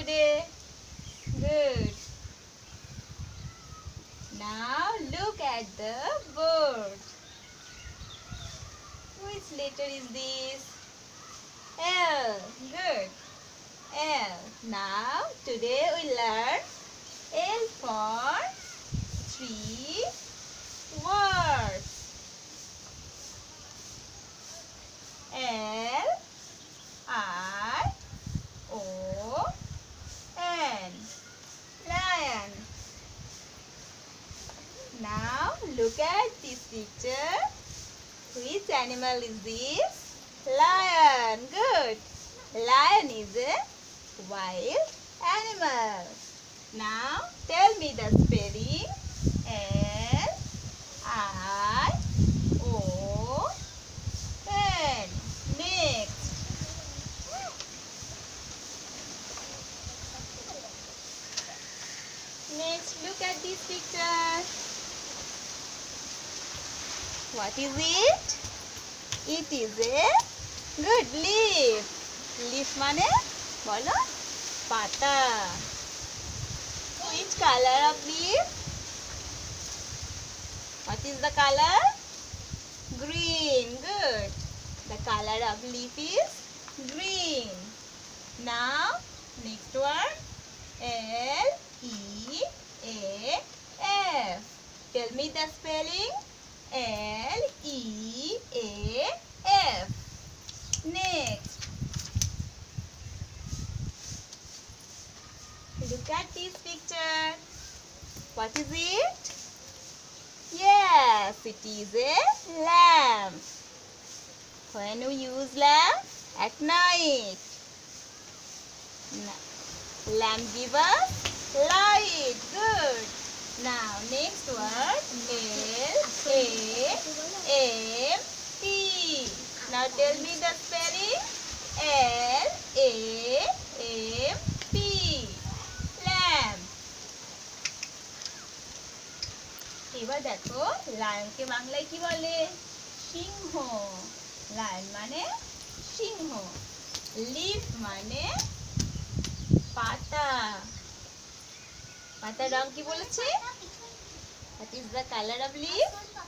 today? Good. Now look at the board. Which letter is this? L. Good. L. Now today we learn L for 3 words. L I O N. Lion. Now look at this picture. Which animal is this? Lion. Good. Lion is a wild animal. Now tell me the spelling. L I O N. Next. Next, look at this picture. What is it? It is a good leaf. Leaf মানে বলো পাতা. Which color of leaf? What is the color? Green. Good. The color of leaf is green. Now, next word. L-E-A-F. Tell me the spelling. L-E-A-F. Next. Look at this picture. What is it? Yes, it is a lamp. When we use lamp? At night. Lamp gives us light. Good. Now, next word. L-A-M-P. Now, tell me the spelling. L-A-M-P. Lamp. এবার দেখো লায়নকে বাংলায় কি বলে? সিংহ. Lion মানে সিংহ. Leaf মানে পাতা. পাতার রং কি বলেছে? What is the color of leaf?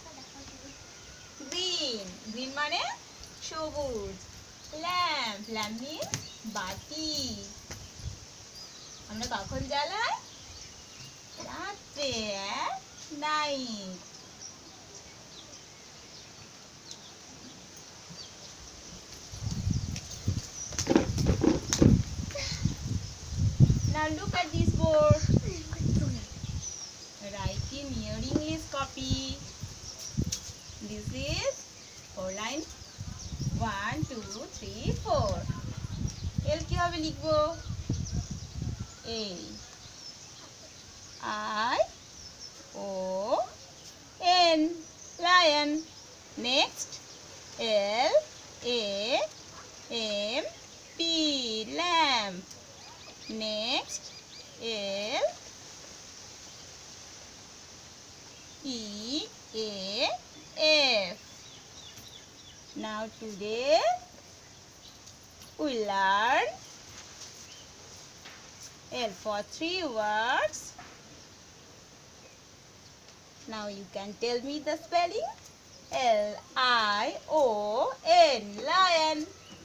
Green. Green মানে সবুজ. Lamp. Lamp means বাতি. আমরা কখন জ্বালাই? রাত্রে. Night. Now look at this board. Write in your English copy. This is for line 1, 2, 3, 4. L কিভাবে লিখবো? A I O N. Lion. Next. L A M P. Lamp. Next. L E A F. Now today we learn L for 3 words. Now you can tell me the spelling. L-I-O-N. Lion.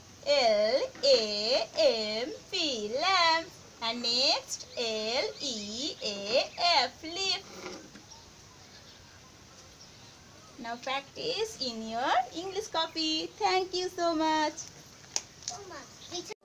L-A-M-P. Lamp. And next L-E-A-F. Leaf. Now practice in your English copy. Thank you so much.